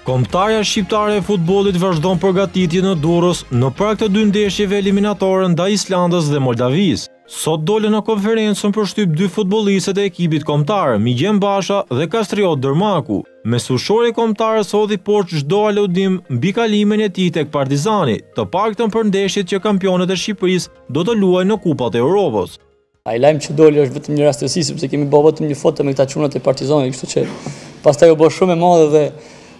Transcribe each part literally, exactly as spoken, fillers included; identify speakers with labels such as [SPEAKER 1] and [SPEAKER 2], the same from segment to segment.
[SPEAKER 1] Kombëtarja shqiptare e futbollit vazhdon përgatitjen në Durrës në prag të dy ndeshjeve eliminatore ndaj Islandës dhe Moldavisë. Sot dolën në konferencën për shtyp dy futbollistët e ekipit kombëtar, Migjen Basha dhe Kastriot Dërmaku. Me sushori kombëtarës hodhi poshtë çdo aludim mbi kalimin e tij tek Partizani, të paktën për ndeshjet që kampionët e Shqipërisë do të luajnë në Kupat e Europës.
[SPEAKER 2] Ai lajm që doli është vetëm një rastësi sepse kemi bërë vetëm një foto me këta çunat e Partizanit, kështu që pastaj u bë shumë e madhe dhe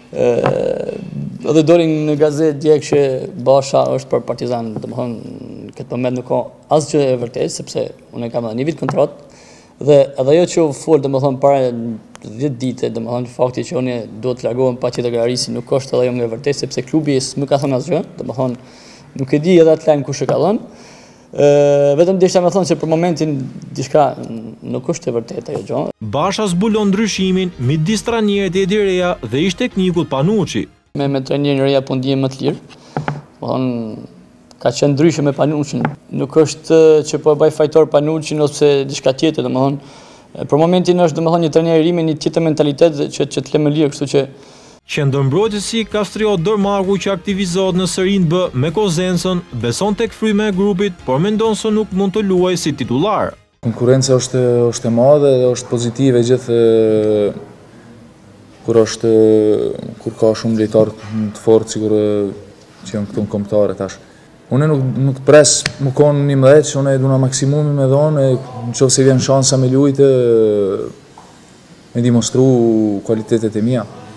[SPEAKER 2] edhe doli në gazetë dje që Basha është për Partizan, domethënë këtë moment nuk ka asgjë e vërtetë sepse unë kam një vit kontratë dhe edhe ajo që u fol domethënë para dhjetë ditë, domethënë fakti që unë duhet të largohem pa qetë garisi nuk është edhe ajo nga e vërtetë sepse klubi më ka thënë asgjë, domethënë nuk e di edhe atë lajm kush e ka dhënë. Uh, vetëm desha me thonë që për momentin diçka nuk është e vërtetë ajo gjë.
[SPEAKER 1] Basha zbulon ndryshimin midis trajnerit Edi Reja dhe ish teknikut Panucci.
[SPEAKER 2] Me me trajnerin Reja po ndihem më të lirë. Domethënë ka qenë ndryshe me Panuccin. Nuk është që po e bëj fajtor Panuccin ose diçka tjetër, domethënë për momentin është domethënë një trajner i ri me një tjetër mentalitet që që të lë më lirë, kështu që
[SPEAKER 1] qendërmbrojtësi Kastriot Dërmaku që aktivizohet në Serie B me Kozensën beson tek fryma e grupit, por mendon se nuk mund të luajë si titullar.
[SPEAKER 3] Konkurenca është është e madhe dhe është pozitive gjithë kur është kur ka shumë lojtarë të fortë sikur që janë këtu në kombëtare tash. Unë nuk nuk pres më kon njëmbëdhjetë, unë e duna maksimumin me dhonë, nëse vjen shansa me lujtë me demonstru kualitetet e mia.